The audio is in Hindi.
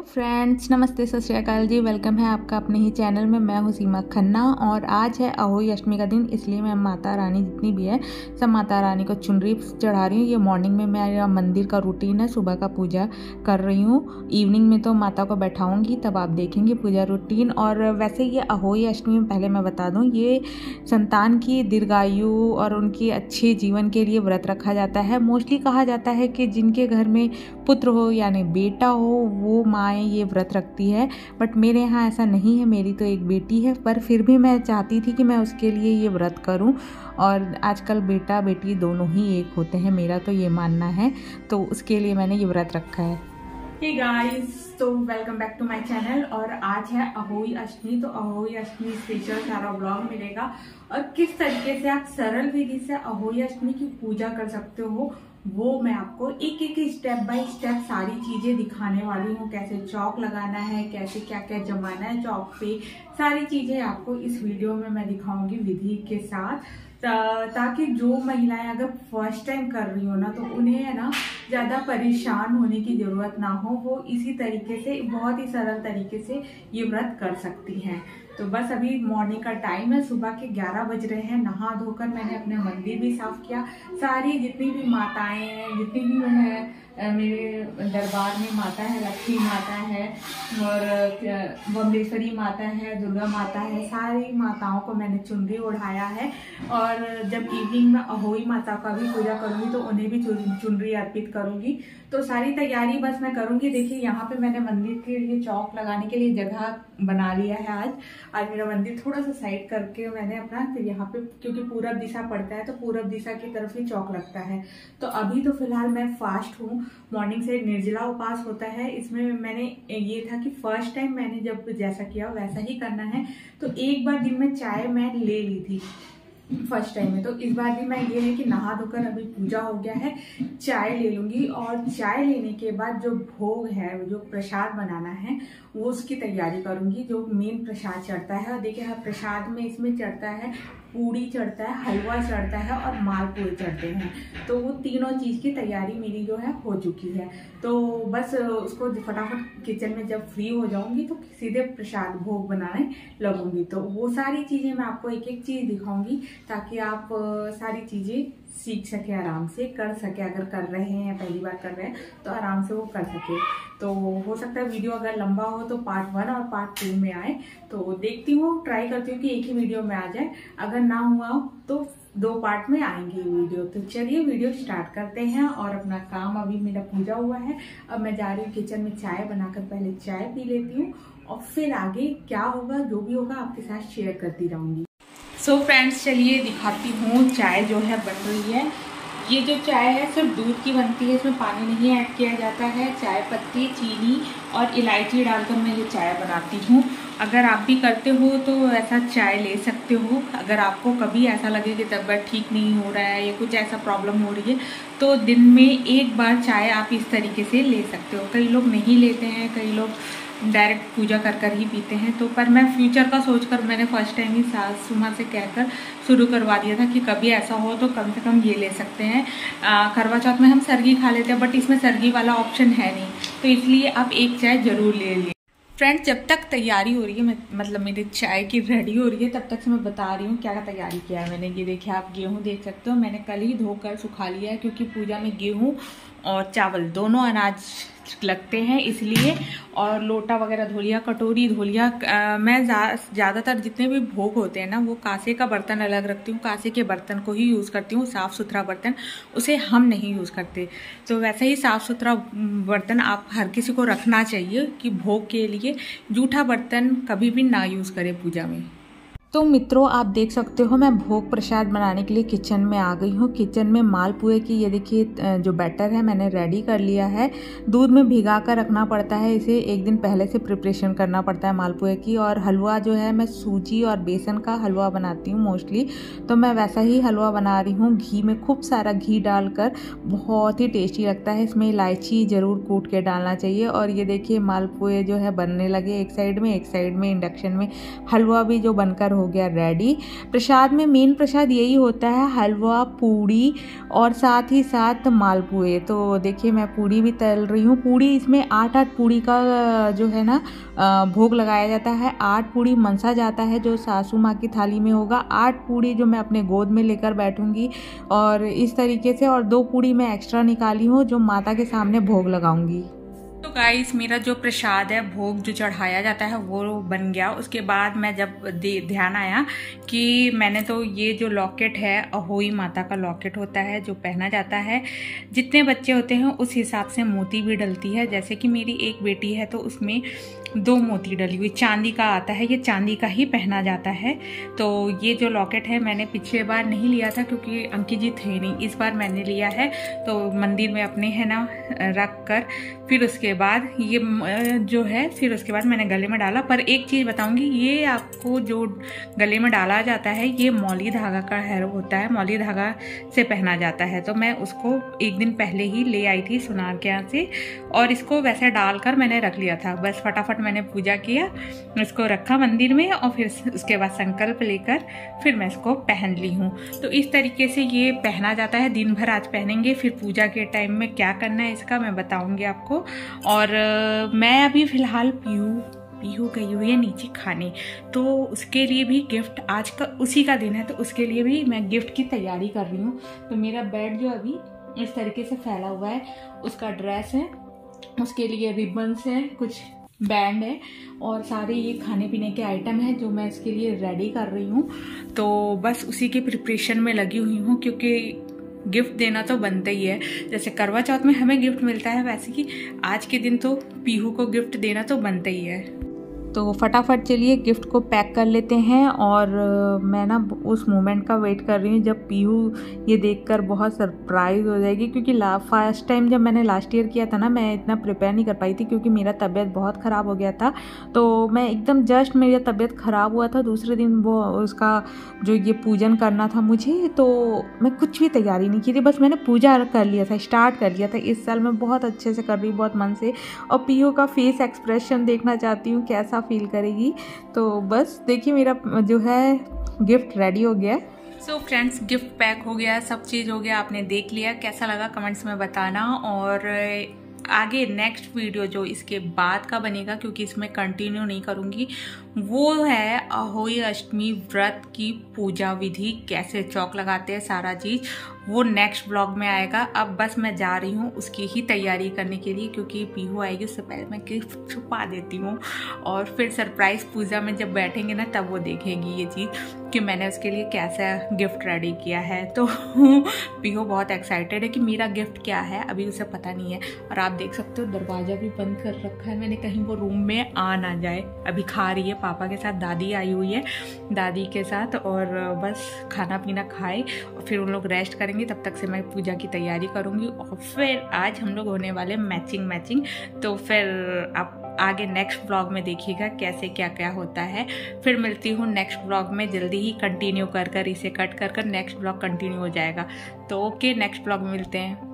फ्रेंड्स, नमस्ते, सत श्री अकाल जी। वेलकम है आपका अपने ही चैनल में। मैं हूँ सीमा खन्ना और आज है अहोई अष्टमी का दिन, इसलिए मैं माता रानी जितनी भी है सब माता रानी को चुनरी चढ़ा रही हूँ। ये मॉर्निंग में मेरा मंदिर का रूटीन है, सुबह का पूजा कर रही हूँ। इवनिंग में तो माता को बैठाऊँगी, तब आप देखेंगे पूजा रूटीन। और वैसे ये अहोई अष्टमी में पहले मैं बता दूँ, ये संतान की दीर्घायु और उनकी अच्छे जीवन के लिए व्रत रखा जाता है। मोस्टली कहा जाता है कि जिनके घर में पुत्र हो यानी बेटा हो वो माएँ ये व्रत रखती है, बट मेरे यहाँ ऐसा नहीं है। मेरी तो एक बेटी है, पर फिर भी मैं चाहती थी कि मैं उसके लिए ये व्रत करूं। और आजकल बेटा बेटी दोनों ही एक होते हैं, मेरा तो ये मानना है, तो उसके लिए मैंने ये व्रत रखा है। हे गाइस, तो welcome back to my channel. और आज है अहोई अष्टमी, तो अहोई अष्टमी स्पेशल सारा ब्लॉग मिलेगा और किस तरीके से आप सरल विधि से अहोई अष्टमी की पूजा कर सकते हो वो मैं आपको एक एक स्टेप बाय स्टेप सारी चीजें दिखाने वाली हूँ। कैसे चौक लगाना है, कैसे क्या क्या जमाना है चौक पे, सारी चीजें आपको इस वीडियो में मैं दिखाऊंगी विधि के साथ, ताकि जो महिलाएं अगर फर्स्ट टाइम कर रही हो ना तो उन्हें है ना ज़्यादा परेशान होने की ज़रूरत ना हो। वो इसी तरीके से बहुत ही सरल तरीके से ये व्रत कर सकती हैं। तो बस अभी मॉर्निंग का टाइम है, सुबह के 11 बज रहे हैं। नहा धोकर मैंने अपने मंदिर भी साफ किया। सारी जितनी भी माताएं हैं, जितनी भी है मेरे दरबार में माता है, लक्ष्मी माता है और बम्बेश्वरी माता है, दुर्गा माता है, सारी माताओं को मैंने चुनरी ओढ़ाया है। और जब इवनिंग में अहोई माता का भी पूजा करूंगी तो उन्हें भी चुनरी अर्पित करूंगी। तो सारी तैयारी बस मैं करूंगी। देखिए यहाँ पे मैंने मंदिर के लिए चौक लगाने के लिए जगह बना लिया है। आज मेरा मंदिर थोड़ा सा साइड करके मैंने अपना, फिर यहाँ पे क्योंकि पूरब दिशा पड़ता है तो पूरब दिशा की तरफ ही चौक लगता है। तो अभी तो फिलहाल मैं फास्ट हूँ, मॉर्निंग से निर्जला उपवास होता है। इसमें मैंने ये था कि फर्स्ट टाइम मैंने जब जैसा किया वैसा ही करना है। तो एक बार दिन में चाय मैं ले ली थी फर्स्ट टाइम में, तो इस बार भी मैं ये है कि नहा धोकर अभी पूजा हो गया है, चाय ले लूंगी। और चाय लेने के बाद जो भोग है, जो प्रसाद बनाना है, वो उसकी तैयारी करूंगी। जो मेन प्रसाद चढ़ता है, और देखिए हर प्रसाद में इसमें चढ़ता है, पूड़ी चढ़ता है, हलवा चढ़ता है और मालपुए चढ़ते हैं। तो वो तीनों चीज की तैयारी मेरी जो है हो चुकी है। तो बस उसको फटाफट किचन में जब फ्री हो जाऊंगी तो सीधे प्रसाद भोग बनाने लगूंगी। तो वो सारी चीजें मैं आपको एक एक चीज दिखाऊंगी ताकि आप सारी चीजें सीख सके, आराम से कर सके। अगर कर रहे हैं या पहली बार कर रहे हैं तो आराम से वो कर सके। तो हो सकता है वीडियो अगर लंबा हो तो पार्ट 1 और पार्ट 2 में आए। तो देखती हूँ, ट्राई करती हूँ कि एक ही वीडियो में आ जाए। अगर ना हुआ तो 2 पार्ट में आएंगे वीडियो। तो चलिए वीडियो स्टार्ट करते हैं। और अपना काम, अभी मेरा पूजा हुआ है, अब मैं जा रही हूँ किचन में चाय बनाकर पहले चाय पी लेती हूँ और फिर आगे क्या होगा जो भी होगा आपके साथ शेयर करती रहूंगी। सो फ्रेंड्स, चलिए दिखाती हूँ। चाय जो है बन रही है। ये जो चाय है सिर्फ दूध की बनती है, इसमें पानी नहीं ऐड किया जाता है। चाय पत्ती, चीनी और इलायची डालकर मैं ये चाय बनाती हूँ। अगर आप भी करते हो तो ऐसा चाय ले सकते हो। अगर आपको कभी ऐसा लगे कि तबीयत ठीक नहीं हो रहा है या कुछ ऐसा प्रॉब्लम हो रही है तो दिन में एक बार चाय आप इस तरीके से ले सकते हो। कई लोग नहीं लेते हैं, कई लोग डायरेक्ट पूजा कर कर ही पीते हैं। तो पर मैं फ्यूचर का सोचकर मैंने फर्स्ट टाइम ही सासू माँ से कहकर शुरू करवा दिया था कि कभी ऐसा हो तो कम से कम ये ले सकते हैं। करवा चौथ में हम सरगी खा लेते हैं, बट इसमें सरगी वाला ऑप्शन है नहीं, तो इसलिए आप एक चाय जरूर ले लें। फ्रेंड्स, जब तक तैयारी हो रही है, मतलब मेरी चाय की रेडी हो रही है, तब तक से मैं बता रही हूँ क्या क्या तैयारी किया है मैंने। ये देखिए, आप गेहूँ देख सकते हो, मैंने कल ही धोकर सुखा लिया है क्योंकि पूजा में गेहूँ और चावल दोनों अनाज लगते हैं इसलिए। और लोटा वगैरह धो लिया, कटोरी धो लिया। मैं ज़्यादातर जितने भी भोग होते हैं ना वो कांसे का बर्तन अलग रखती हूँ, कांसे के बर्तन को ही यूज़ करती हूँ, साफ़ सुथरा बर्तन, उसे हम नहीं यूज़ करते। तो वैसे ही साफ़ सुथरा बर्तन आप हर किसी को रखना चाहिए कि भोग के लिए जूठा बर्तन कभी भी ना यूज़ करें पूजा में। तो मित्रों, आप देख सकते हो मैं भोग प्रसाद बनाने के लिए किचन में आ गई हूँ। किचन में मालपुए की ये देखिए जो बैटर है मैंने रेडी कर लिया है। दूध में भिगा कर रखना पड़ता है, इसे एक दिन पहले से प्रिपरेशन करना पड़ता है मालपुए की। और हलवा जो है, मैं सूजी और बेसन का हलवा बनाती हूँ मोस्टली, तो मैं वैसा ही हलवा बना रही हूँ। घी में खूब सारा घी डालकर, बहुत ही टेस्टी लगता है। इसमें इलायची ज़रूर कूट के डालना चाहिए। और ये देखिए मालपुए जो है बनने लगे, एक साइड में इंडक्शन में हलवा भी जो बनकर हो हो गया रेडी। प्रसाद में मेन प्रसाद यही होता है, हलवा, पूड़ी और साथ ही साथ मालपुए। तो देखिए मैं पूड़ी भी तल रही हूँ। पूड़ी इसमें 8 पूड़ी का जो है ना भोग लगाया जाता है। 8 पूड़ी मनसा जाता है जो सासू माँ की थाली में होगा। 8 पूड़ी जो मैं अपने गोद में लेकर बैठूंगी और इस तरीके से, और 2 पूड़ी मैं एक्स्ट्रा निकाली हूँ जो माता के सामने भोग लगाऊंगी। तो गाइस मेरा जो प्रसाद है, भोग जो चढ़ाया जाता है वो बन गया। उसके बाद मैं जब ध्यान आया कि मैंने तो ये जो लॉकेट है अहोई माता का लॉकेट होता है जो पहना जाता है। जितने बच्चे होते हैं उस हिसाब से मोती भी डलती है। जैसे कि मेरी एक बेटी है तो उसमें 2 मोती डली हुई, चांदी का आता है, ये चांदी का ही पहना जाता है। तो ये जो लॉकेट है मैंने पिछले बार नहीं लिया था क्योंकि अंकित जी थे नहीं, इस बार मैंने लिया है। तो मंदिर में अपने है ना रख कर फिर उसके बाद ये जो है फिर उसके बाद मैंने गले में डाला। पर एक चीज़ बताऊंगी, ये आपको जो गले में डाला जाता है ये मौली धागा का है होता है, मौली धागा से पहना जाता है। तो मैं उसको एक दिन पहले ही ले आई थी सुनार के यहाँ से और इसको वैसे डालकर मैंने रख लिया था। बस फटाफट मैंने पूजा किया, इसको रखा मंदिर में और फिर उसके बाद संकल्प लेकर फिर मैं इसको पहन ली हूँ। तो इस तरीके से ये पहना जाता है। दिन भर आज पहनेंगे, फिर पूजा के टाइम में क्या करना है इसका मैं बताऊंगी आपको। और मैं अभी फिलहाल पीहू गई हुई है नीचे खाने, तो उसके लिए भी गिफ्ट आज का उसी का दिन है, तो उसके लिए भी मैं गिफ्ट की तैयारी कर रही हूँ। तो मेरा बेड जो अभी इस तरीके से फैला हुआ है, उसका ड्रेस है, उसके लिए रिबन्स है, कुछ बैंड है और सारे ये खाने पीने के आइटम है जो मैं इसके लिए रेडी कर रही हूँ। तो बस उसी के प्रिपरेशन में लगी हुई हूँ क्योंकि गिफ्ट देना तो बनता ही है। जैसे करवा चौथ में हमें गिफ्ट मिलता है, वैसे कि आज के दिन तो पीहू को गिफ्ट देना तो बनता ही है। तो फटाफट चलिए गिफ्ट को पैक कर लेते हैं। और मैं ना उस मोमेंट का वेट कर रही हूँ जब पीहू ये देखकर बहुत सरप्राइज हो जाएगी, क्योंकि फर्स्ट टाइम जब मैंने लास्ट ईयर किया था ना, मैं इतना प्रिपेयर नहीं कर पाई थी क्योंकि मेरा तबीयत बहुत ख़राब हो गया था। तो मैं एकदम जस्ट मेरी तबीयत ख़राब हुआ था दूसरे दिन वो उसका जो ये पूजन करना था मुझे, तो मैं कुछ भी तैयारी नहीं की थी, बस मैंने पूजा कर लिया था, स्टार्ट कर लिया था। इस साल मैं बहुत अच्छे से कर रही हूँ, बहुत मन से, और पीहू का फेस एक्सप्रेशन देखना चाहती हूँ कैसा फील करेगी। तो बस देखिए मेरा जो है गिफ्ट रेडी हो गया। सो फ्रेंड्स, गिफ्ट पैक हो गया, सब चीज़ हो गया, आपने देख लिया। कैसा लगा कमेंट्स में बताना। और आगे नेक्स्ट वीडियो जो इसके बाद का बनेगा, क्योंकि इसमें कंटिन्यू नहीं करूँगी, वो है अहोई अष्टमी व्रत की पूजा विधि, कैसे चौक लगाते हैं सारा चीज़, वो नेक्स्ट ब्लॉग में आएगा। अब बस मैं जा रही हूँ उसकी ही तैयारी करने के लिए, क्योंकि पीहू आएगी उससे पहले मैं गिफ्ट छुपा देती हूँ और फिर सरप्राइज पूजा में जब बैठेंगे ना तब वो देखेगी ये चीज़ कि मैंने उसके लिए कैसा गिफ्ट रेडी किया है। तो पीहू बहुत एक्साइटेड है कि मेरा गिफ्ट क्या है, अभी उसे पता नहीं है। और आप देख सकते हो दरवाज़ा भी बंद कर रखा है मैंने, कहीं वो रूम में आ ना जाए। अभी खा रही है पापा के साथ, दादी आई हुई है दादी के साथ, और बस खाना पीना खाए और फिर उन लोग रेस्ट करेंगे। तब तक से मैं पूजा की तैयारी करूँगी और फिर आज हम लोग होने वाले मैचिंग। तो फिर आप आगे नेक्स्ट ब्लॉग में देखिएगा कैसे क्या क्या होता है। फिर मिलती हूँ नेक्स्ट ब्लॉग में, जल्दी ही कंटिन्यू कर इसे कट कर नेक्स्ट ब्लॉग कंटिन्यू हो जाएगा। तो ओके, नेक्स्ट ब्लॉग में मिलते हैं।